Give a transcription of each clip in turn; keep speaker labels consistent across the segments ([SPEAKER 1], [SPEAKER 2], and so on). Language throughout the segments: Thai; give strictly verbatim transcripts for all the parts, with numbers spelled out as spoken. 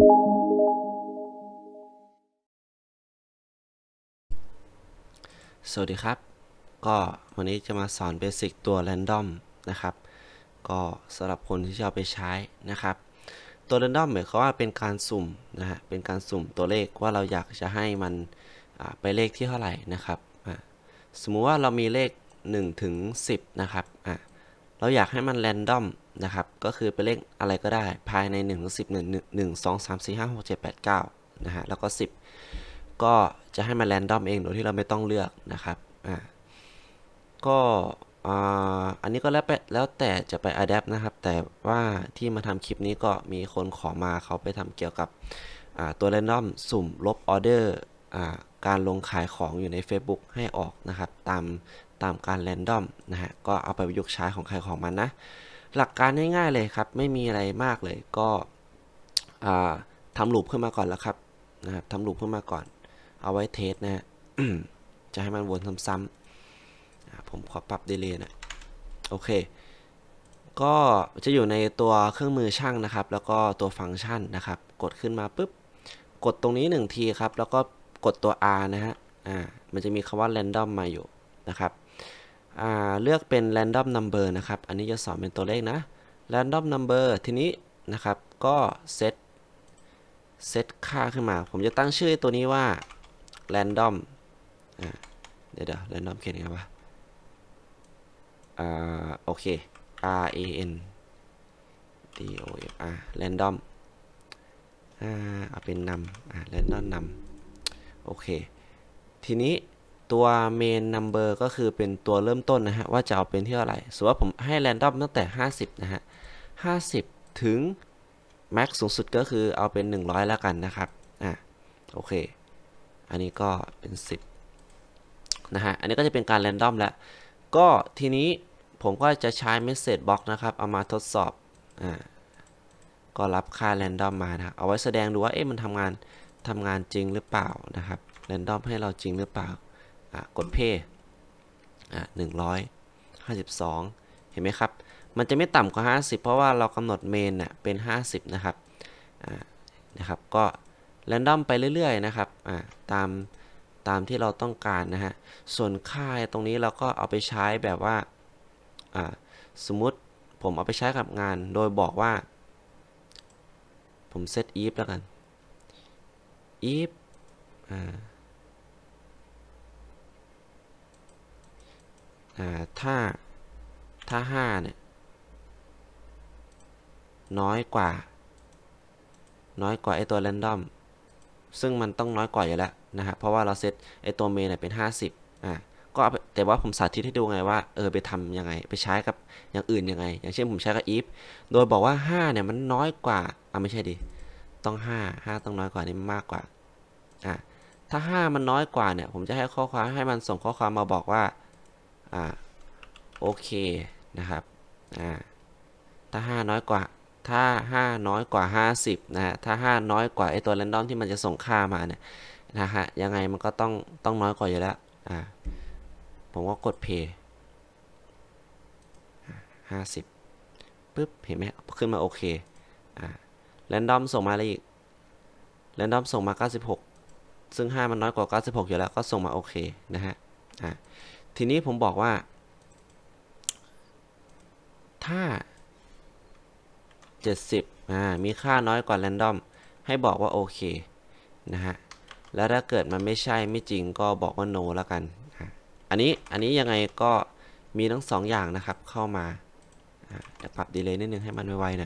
[SPEAKER 1] สวัสดีครับก็วันนี้จะมาสอนเบสิกตัว Random นะครับก็สำหรับคนที่จะเอาไปใช้นะครับตัว Random หมายความว่าเป็นการสุ่มนะฮะเป็นการสุ่มตัวเลขว่าเราอยากจะให้มันไปเลขที่เท่าไหร่นะครับสมมุติว่าเรามีเลขหนึ่งถึงสิบนะครับเราอยากให้มัน Random นะครับก็คือเป็นเลขอะไรก็ได้ภายในหนึ่งถึงสิบ หนึ่ง หนึ่ง สอง สาม สี่ ห้า หก เจ็ด แปด เก้านะฮะแล้วก็สิบก็จะให้มันแรนดอมเองโดยที่เราไม่ต้องเลือกนะครับอ่าก็อันนี้ก็แล้วแล้วแต่จะไปอัดแอปนะครับแต่ว่าที่มาทำคลิปนี้ก็มีคนขอมาเขาไปทำเกี่ยวกับตัวแรนดอมสุ่มลบออเดอร์การลงขายของอยู่ใน Facebook ให้ออกนะครับตามตามการแรนดอมนะฮะก็เอาไปประยุกต์ใช้ของใครของมันนะหลักการง่ายๆเลยครับไม่มีอะไรมากเลยก็ทำลูปขึ้นมาก่อนแล้วครับนะครับทำลูปขึ้นมาก่อนเอาไว้เทสนะฮะ จะให้มันวนซ้ำๆผมขอปรับดีเลย์หน่อยโอเคก็จะอยู่ในตัวเครื่องมือช่างนะครับแล้วก็ตัวฟังก์ชันนะครับกดขึ้นมาปุ๊บกดตรงนี้หนึ่งทีครับแล้วก็กดตัว R นะฮะอ่ามันจะมีคำว่า random มาอยู่นะครับอ่าเลือกเป็น random number นะครับอันนี้จะสอนเป็นตัวเลขนะ random number ทีนี้นะครับก็เซตเซตค่าขึ้นมาผมจะตั้งชื่อตัวนี้ว่า random อ่าเดี๋ยวเดี๋ยว random เขียนยังไงวะอ่าโอเค R A N D O M R random อ่าเอาเป็นนำอ่า random นำโอเคทีนี้ตัว main number ก็คือเป็นตัวเริ่มต้นนะฮะว่าจะเอาเป็นที่เท่าไหร่สมมติว่าผมให้ random ตั้งแต่ห้าสิบนะฮะห้าสิบถึง max สูงสุดก็คือเอาเป็นหนึ่งร้อยแล้วกันนะครับอ่าโอเคอันนี้ก็เป็นสิบนะฮะอันนี้ก็จะเป็นการ random แล้วก็ทีนี้ผมก็จะใช้ message box นะครับเอามาทดสอบอ่าก็รับค่า random มานะเอาไว้แสดงดูว่าเอ๊ะมันทำงานทำงานจริงหรือเปล่านะครับ random ให้เราจริงหรือเปล่ากด pay อ่าหนึ่งร้อยห้าสิบสองเห็นไหมครับมันจะไม่ต่ำกว่าห้าสิบเพราะว่าเรากำหนด main น่ะเป็นห้าสิบนะครับอ่านะครับก็ random ไปเรื่อยๆนะครับอ่าตามตามที่เราต้องการนะฮะส่วนค่าตรงนี้เราก็เอาไปใช้แบบว่าสมมุติผมเอาไปใช้กับงานโดยบอกว่าผมเซต if แล้วกัน if ถ้าถ้าห้าเนี่ยน้อยกว่าน้อยกว่าไอตัว random ซึ่งมันต้องน้อยกว่าอยู่แล้วนะฮะเพราะว่าเราเซตไอตัวเมนเนี่ยเป็นห้าสิบอ่าก็แต่ว่าผมสาธิตให้ดูไงว่าเออไปทำยังไงไปใช้กับอย่างอื่นยังไงอย่างเช่นผมใช้กับ if โดยบอกว่าห้าเนี่ยมันน้อยกว่าอ่ะไม่ใช่ดิต้องห้า ห้าต้องน้อยกว่านี่มากกว่าอ่ะถ้าห้ามันน้อยกว่าเนี่ยผมจะให้ข้อความให้มันส่งข้อความมาบอกว่าอ่าโอเคนะครับอ่าถ้าห้าน้อยกว่าถ้าห้าน้อยกว่าห้าสิบนะฮะถ้าห้าน้อยกว่าไอตัว random ที่มันจะส่งค่ามาเนี่ยนะฮะยังไงมันก็ต้องต้องน้อยกว่าอยู่แล้วอ่าผมก็กด play ห้าสิบปึ๊บเห็นไหมขึ้นมาโอเคอ่า random ส่งมาอะไรอีก random ส่งมาเก้าสิบหกซึ่งห้ามันน้อยกว่าเก้าสิบหกอยู่แล้วก็ส่งมาโอเคนะฮะอ่าทีนี้ผมบอกว่าถ้าเจ็ดสิบอ่ามีค่าน้อยกว่า random ให้บอกว่าโอเคนะฮะแล้วถ้าเกิดมันไม่ใช่ไม่จริงก็บอกว่า no แล้วกันอันนี้อันนี้ยังไงก็มีทั้งสองอย่างนะครับเข้ามาจะปรับดีเลย์นิดนึงให้มันไวๆหน่อย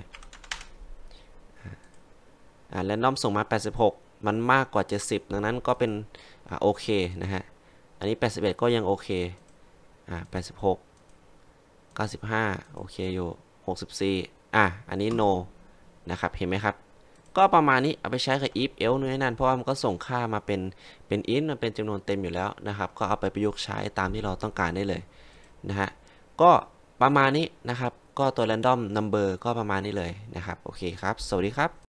[SPEAKER 1] อ่า random ส่งมาแปดสิบหกมันมากกว่าเจ็ดสิบดังนั้นก็เป็นอ่าโอเคนะฮะอันนี้แปดสิบเอ็ดก็ยังโอเคอ่าแปดสิบหก เก้าสิบห้าโอเคอยู่หกสิบสี่อ่ะอันนี้ no นะครับเห็นไหมครับก็ประมาณนี้เอาไปใช้กับ if else นู่นนั่นเพราะว่ามันก็ส่งค่ามาเป็นเป็น int มันเป็นจำนวนเต็มอยู่แล้วนะครับก็เอาไปประยุกต์ใช้ตามที่เราต้องการได้เลยนะฮะก็ประมาณนี้นะครับก็ตัว random number ก็ประมาณนี้เลยนะครับโอเคครับสวัสดีครับ